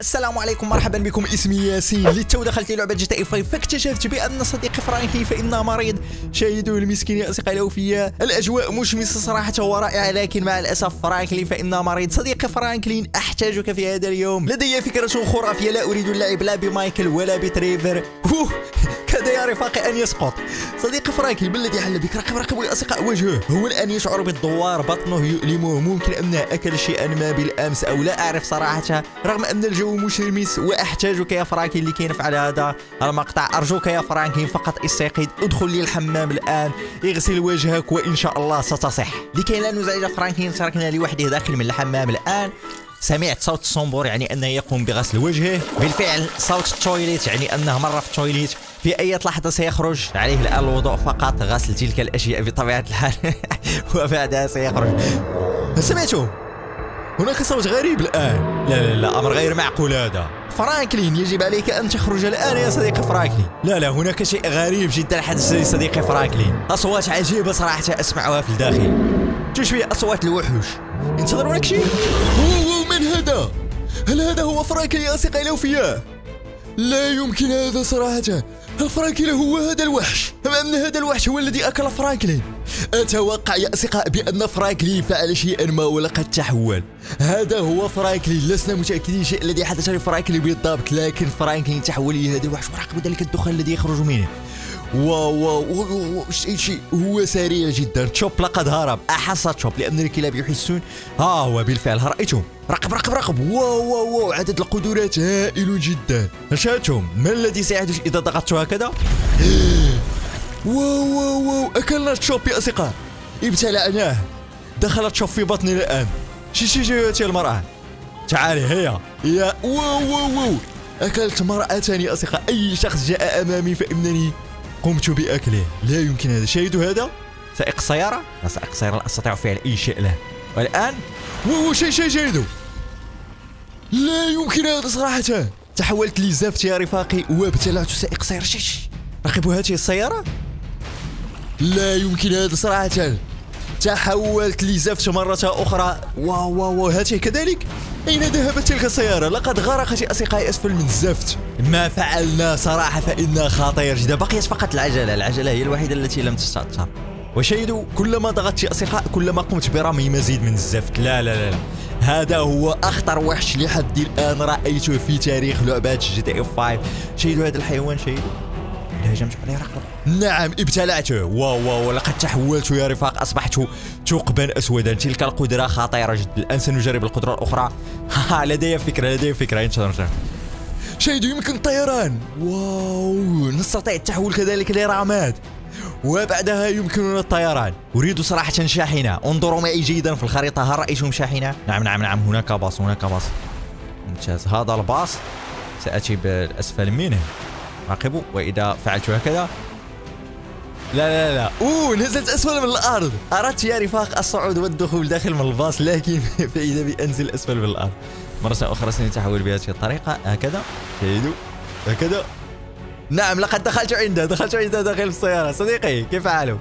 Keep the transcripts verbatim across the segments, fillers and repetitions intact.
السلام عليكم، مرحبا بكم. اسمي ياسين. للتو دخلت لعبه جي تي اي خمسة، فاكتشفت بان صديقي فرانكي فانه مريض. شاهدوا المسكين يا اصدقائي الاوفياء. الاجواء مشمسه صراحه ورائعه، لكن مع الاسف فرانكلين فانه مريض. صديقي فرانكلين، احتاجك في هذا اليوم. لدي فكره خرافيه، لا اريد اللعب لا بمايكل ولا بتريفر. كاد يا رفاقي ان يسقط. صديقي فرانكي، ما الذي حل بك؟ راقب راقبوا يا اصدقاء وجهه. هو الان يشعر بالدوار، بطنه يؤلمه، ممكن انه اكل شيئا ما بالامس او لا اعرف صراحه. رغم ان الجو مشمس واحتاجك يا فرانكي لكي نفعل هذا المقطع. ارجوك يا فرانكي فقط استيقظ، ادخل للحمام الان، اغسل وجهك وان شاء الله ستصح. لكي لا نزعج فرانكي تركنا لوحده داخل من الحمام الان. سمعت صوت الصنبور، يعني انه يقوم بغسل وجهه. بالفعل صوت التويليت، يعني انه مره في التويليت. في اي لحظه سيخرج، عليه الان الوضوء فقط، غسل تلك الاشياء بطبيعه الحال. وبعدها سيخرج. سمعتم؟ هناك صوت غريب الان. لا لا لا، امر غير معقول هذا. فرانكلين، يجب عليك ان تخرج الان يا صديقي فرانكلين. لا لا، هناك شيء غريب جدا حدث لي صديقي فرانكلين. اصوات عجيبه صراحه اسمعها في الداخل. تشبه اصوات الوحوش. انتظروا لك شيء. من هذا؟ هل هذا هو فرانكلين يا اصدقائي الاوفياء؟ لا يمكن هذا صراحة. هل فرانكلين هو هذا الوحش؟ أم أن هذا الوحش هو الذي أكل فرانكلين؟ أتوقع يا أصدقاء بأن فرانكلين فعل شيئا ما ولقد تحول. هذا هو فرانكلين، لسنا متأكدين الشيء الذي حدث لفرانكلين بالضبط، لكن فرانكلين تحول لهذا الوحش. وراقبوا ذلك الدخان الذي يخرج منه. واو واو واو، شيء شيء هو سريع جدا. تشوب لقد هرب، احس تشوب لان الكلاب يحسون. ها هو بالفعل رأيتم. راقب راقب راقب. واو واو واو، عدد القدرات هائل جدا. شاهدتم؟ ما الذي سيحدث اذا ضغطت هكذا؟ واو واو واو، اكلنا تشوب يا اصدقاء، ابتلعناه. دخلت تشوب في بطني الان. شي شي شي المرأة، تعالي هي يا واو واو واو، اكلت مرأة يا اصدقاء. اي شخص جاء امامي فانني قمت بأكله. لا يمكن هذا. شاهدوا هذا؟ سائق السيارة؟ لا، سائق السيارة لا أستطيع فعل أي شيء له. والآن واو، شيء شيء شاهدوا. لا يمكن هذا صراحة. تحولت لزفت يا رفاقي وابتلعت سائق السيارة. شيش. راقبوا هذه السيارة. لا يمكن هذا صراحة. تحولت لزفت مرة أخرى. واو واو واو، هذه كذلك. أين ذهبت تلك السيارة؟ لقد غرقت أصدقائي أسفل من الزفت. ما فعلنا صراحة فإنها خطير جدا. بقيت فقط العجلة. العجلة هي الوحيدة التي لم تستأثر. وشاهدوا، كلما ضغطت يا أصدقاء كلما قمت برمي مزيد من الزفت. لا لا لا لا، هذا هو أخطر وحش لحد الآن رأيته في تاريخ لعبات جي تي اف خمسة. شاهدوا هذا الحيوان، شاهدوا. هجمت عليه رقبة. نعم ابتلعته. واو واو، لقد تحولت يا رفاق، أصبحت ثقبا أسودا. تلك القدرة خطيرة جدا. الآن سنجرب القدرة الأخرى. لدي فكرة لدي فكرة انتظر. شاهدوا، يمكن الطيران. واو، نستطيع التحول كذلك لرماد، وبعدها يمكننا الطيران. أريد صراحة شاحنة. انظروا معي جيدا في الخريطة، هل رأيتم شاحنة؟ نعم نعم نعم، هناك باص هناك باص. ممتاز، هذا الباص سأتي بالأسفل منه. راقبوا، وإذا فعلت هكذا. لا لا لا، اوه نزلت اسفل من الارض. اردت يا رفاق الصعود والدخول داخل من الباص، لكن فاذا بانزل اسفل من الارض. مرة اخرى سنتحول بهذه الطريقة هكذا. شاهدوا هكذا. نعم، لقد دخلت عنده دخلت عنده داخل السيارة. صديقي كيف حالك؟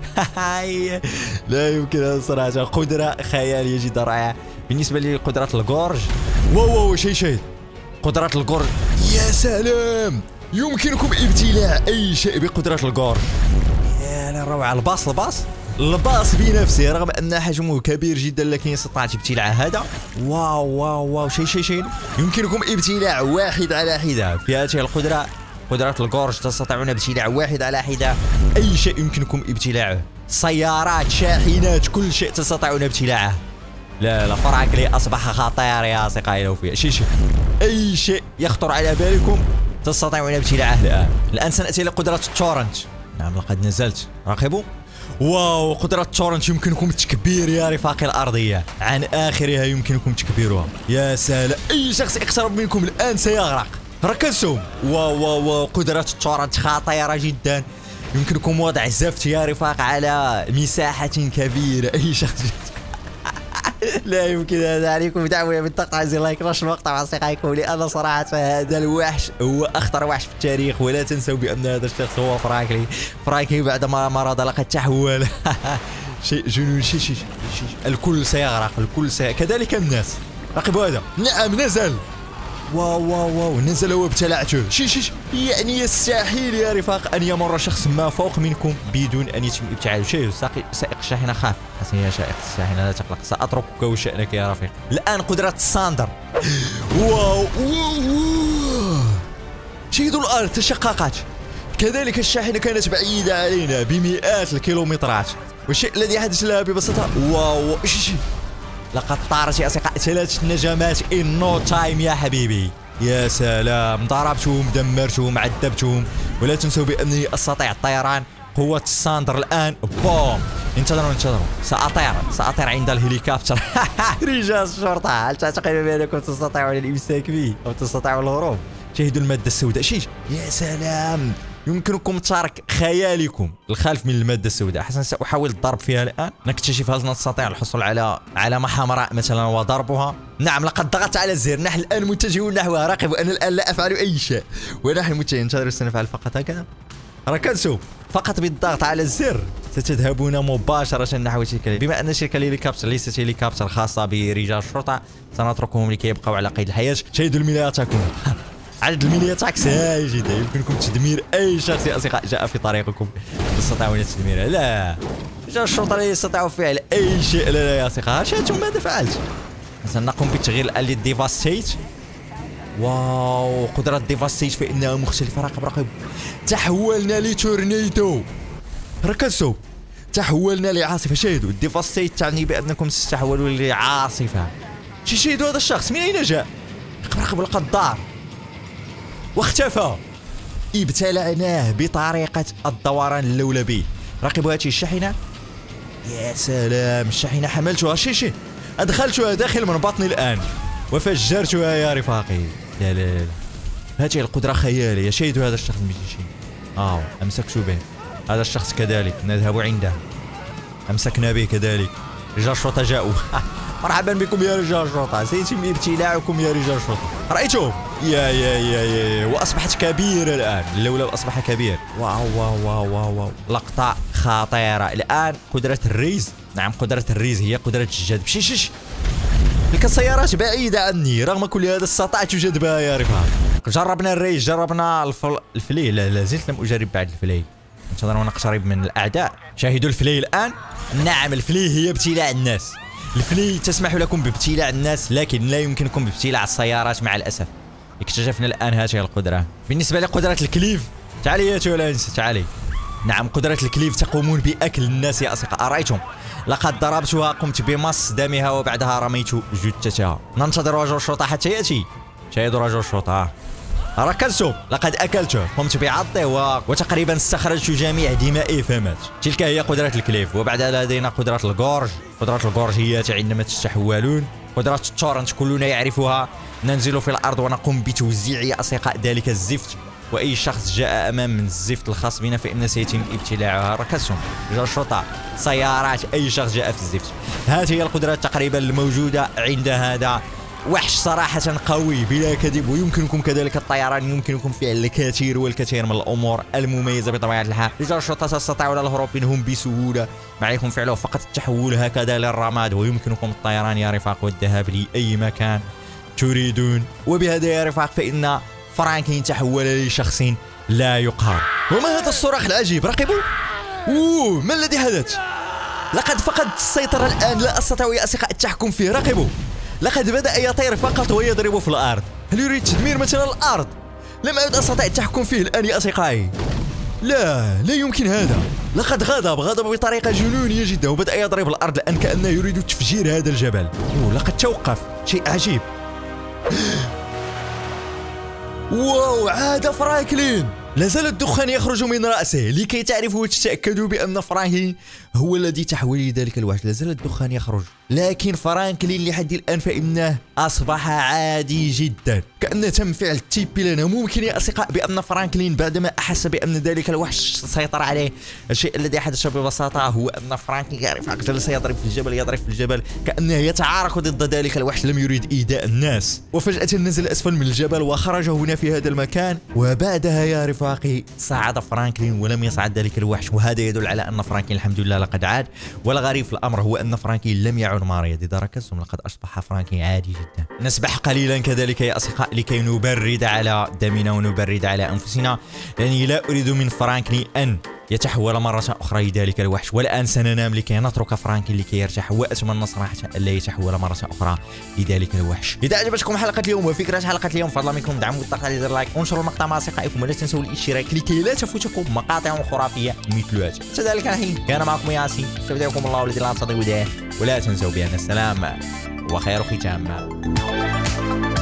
لا يمكن هذا صراحة، قدرة خيالية جدا رائعة. بالنسبة لقدرة الجورج، واو واو، شيء شيء. قدرة الجورج، يا سلام، يمكنكم ابتلاع اي شيء بقدرة الجورج. يا للروعة. الباص الباص الباص بنفسه، رغم ان حجمه كبير جدا لكن استطعت ابتلاع هذا. واو واو واو، شيء شيء شيء. يمكنكم ابتلاع واحد على حدة في هذه القدرة. قدرة الجورج تستطيعون ابتلاع واحد على حدة. اي شيء يمكنكم ابتلاعه، سيارات، شاحنات، كل شيء تستطيعون ابتلاعه. لا لا، فرانكلين اصبح خطير يا اصدقائي لو فيه شيء شيء. اي شيء يخطر على بالكم تستطيعون ابتلاعه الان. الان سناتي لقدرة التورنت. نعم لقد نزلت. راقبوا. واو، قدرة التورنت يمكنكم تكبير يا رفاقي الأرضية عن آخرها، يمكنكم تكبيرها. يا سلام، أي شخص يقترب منكم الآن سيغرق. ركزتم؟ واو واو واو، قدرة التورنت خطيرة جدا. يمكنكم وضع الزفت يا رفاق على مساحة كبيرة. أي شخص لا يمكن هذا. عليكم دعوة بالتقطيع زر لايك، نشر المقطع مع أصدقائكم، لأن صراحة هذا الوحش هو أخطر وحش في التاريخ. ولا تنسوا بأن هذا الشخص هو فرانكلين. فرانكلين بعدما مرض لقد تحول. شيء جنون. شيء شيء الكل سيغرق، الكل سي... كذلك الناس. راقبوا هذا. نعم نزل. واو واو واو نزل وابتلعته. شي شي يعني يستحيل يا رفاق أن يمر شخص ما فوق منكم بدون أن يتم ابتعاده. شيء سائق الشاحنة خاف. حسن يا سائق الشاحنة لا تقلق، سأتركك وشأنك يا رفيق. الآن قدرة الساندر. واو واو شيدوا الأرض تشققت. كذلك الشاحنة كانت بعيدة علينا بمئات الكيلومترات، والشيء الذي حدث لها ببساطة واو شي لقد طارت يا أصدقاء ثلاث نجمات إن نو تايم يا حبيبي. يا سلام، ضربتهم دمرتهم عذبتهم. ولا تنسوا بأنني أستطيع الطيران. قوة الساندر الآن بوم. انتظروا انتظروا سأطير سأطير عند الهليكوبتر. رجال الشرطة، هل تعتقدون بأنكم تستطيعون الإمساك بي أو تستطيعون الهروب؟ شاهدوا المادة السوداء. شيش يا سلام، يمكنكم تشارك خيالكم الخلف من المادة السوداء. حسنا سأحاول الضرب فيها الآن، نكتشف هل نستطيع الحصول على علامة حمراء مثلا وضربها. نعم لقد ضغطت على الزر، نحن الآن متجهون نحوها. راقبوا أنا الآن لا أفعل أي شيء ونحن متجهون. انتظروا سنفعل فقط هكذا. ركزوا فقط بالضغط على الزر ستذهبون مباشرة نحو تلك. بما أن شركة الهليكوبتر ليست هليكوبتر خاصة برجال الشرطة، سنتركهم لكي يبقوا على قيد الحياة. شاهدوا الميليا تكون. عدد الميليا تاعك سهل جدا، يمكنكم تدمير أي شخص يا أصدقاء جاء في طريقكم. تستطيعون تدميره. لا، رجال الشرطة لا يستطيعوا فعل أي شيء لنا يا أصدقاء. شاهدتم ماذا فعلت؟ سنقوم بتغيير الآن للديفاستيت. واو قدرة ديفاستيت فإنها مختلفة. راقب راقب، تحولنا لتورنيدو. ركزوا، تحولنا لعاصفة. شاهدوا الديفاستيت تعني بأنكم ستتحولون لعاصفة. شاهدوا هذا الشخص من أين جاء؟ راقب راقب لقد ضار واختفى. ابتلعناه بطريقة الدوران اللولبي. راقبوا هذه الشاحنة. يا سلام، الشاحنة حملتها. شي شي أدخلتها داخل من بطني الآن وفجرتها يا رفاقي. لا لا لا، هذه القدرة خيالية. شاهدوا هذا الشخص المجيشين. آه أمسكت به. هذا الشخص كذلك نذهب عنده. أمسكنا به كذلك. رجال الشرطة جاءوا. مرحبا بكم يا رجال الشرطة، سيتم ابتلاعكم يا رجال الشرطة. رأيتم؟ يا يا يا يا وأصبحت كبيرة الآن. اللولب أصبح كبير. واو واو واو واو, واو. لقطة خطيرة. الآن قدرة الريز. نعم قدرة الريز هي قدرة الجذب. شيش شيش تلك السيارات بعيدة عني، رغم كل هذا استطعت جذبها يا رفاق. جربنا الريز، جربنا الفل... الفلي. لا لا زلت لم أجرب بعد الفلي. انتظروا نقترب من الأعداء. شاهدوا الفلي الآن. نعم الفلي هي ابتلاع الناس. الفلي تسمح لكم بابتلاع الناس، لكن لا يمكنكم بابتلاع السيارات مع الأسف. اكتشفنا الآن هذه القدرة. بالنسبة لقدرة الكليف، تعالي يا تولانس تعالي. نعم قدرة الكليف تقومون بأكل الناس يا أصدقاء. رأيتم؟ لقد ضربتها، قمت بمص دمها وبعدها رميت جثتها. ننتظر رجل الشرطة حتى يأتي. شاهدوا رجل الشرطة. ركزتم؟ لقد أكلته، قمت بعضه و... وتقريبا استخرجت جميع دمائي فمات. تلك هي قدرة الكليف. وبعدها لدينا قدرة الجورج. قدرة الجورج هي عندما تتحولون. قدرة التورنت كلنا يعرفها. ننزل في الأرض ونقوم بتوزيع يا أصدقاء ذلك الزفت، وأي شخص جاء أمام من الزفت الخاص بنا فإن سيتم ابتلاعها. ركزتم؟ رجال الشرطة، سيارات، أي شخص جاء في الزفت. هذه هي القدرات تقريبا الموجودة عند هذا وحش صراحة قوي بلا كذب. ويمكنكم كذلك الطيران، يمكنكم فعل الكثير والكثير من الأمور المميزة بطبيعة الحال. رجال الشرطة تستطيعون الهروب منهم بسهولة، ما عليكم فعله فقط التحول هكذا للرماد، ويمكنكم الطيران يا رفاق والذهاب لأي مكان تريدون. وبهذا يا رفاق فإن فرانكلين تحول لشخص لا يقهر. وما هذا الصراخ العجيب؟ راقبوا. اوه ما الذي حدث؟ لقد فقدت السيطرة الآن، لا أستطيع يا أصدقاء التحكم فيه. راقبوا، لقد بدأ يطير فقط ويضرب في الأرض. هل يريد تدمير مثلا الأرض؟ لم أعد أستطيع التحكم فيه الآن يا أصدقائي. لا لا يمكن هذا. لقد غضب غضب بطريقة جنونية جدا وبدأ يضرب الأرض الآن كأنه يريد تفجير هذا الجبل. أوه لقد توقف، شيء عجيب. واو عاد فرانكلين. لا زال الدخان يخرج من رأسه. لكي تعرفوا وتتأكدوا بأن فرانكلين هو الذي تحول لذلك الوحش، لا زال الدخان يخرج. لكن فرانكلين لحد الآن فإنه أصبح عادي جدا، كأنه تم فعل تيبي لنا. ممكن يا أصدقاء بأن فرانكلين بعدما أحس بأن ذلك الوحش سيطر عليه، الشيء الذي حدث ببساطة هو أن فرانكلين يعرف جلس يضرب في الجبل يضرب في الجبل كأنه يتعارك ضد ذلك الوحش، لم يريد إيذاء الناس. وفجأة نزل أسفل من الجبل وخرج هنا في هذا المكان. وبعدها يا رفاقي صعد فرانكلين ولم يصعد ذلك الوحش، وهذا يدل على أن فرانكلين الحمد لله لقد عاد. والغريب في الأمر هو أن فرانكلين لم يعد شجاع مريض. إذا ركزتم لقد أصبح فرانكي عادي جدا. نسبح قليلا كذلك يا أصدقاء لكي نبرد على دمنا ونبرد على أنفسنا، لأني لا أريد من فرانكي أن يتحول مرة أخرى لذلك الوحش. والآن سننام لكي نترك فرانكي لكي يرتاح، وأتمنى صراحة ألا يتحول مرة أخرى لذلك الوحش. إذا أعجبتكم حلقة اليوم وفكرة حلقة اليوم فضلا منكم دعموا بالضغط على زر لايك ونشروا المقطع مع أصدقائكم، ولا تنسوا الاشتراك لكي لا تفوتكم مقاطع خرافية مثل هذه. حتى ذلك الحين كان معكم ياسين، استودعكم الله والذي لا تضيع ودائعه، ولا تنسوا بأن السلام وخير ختام.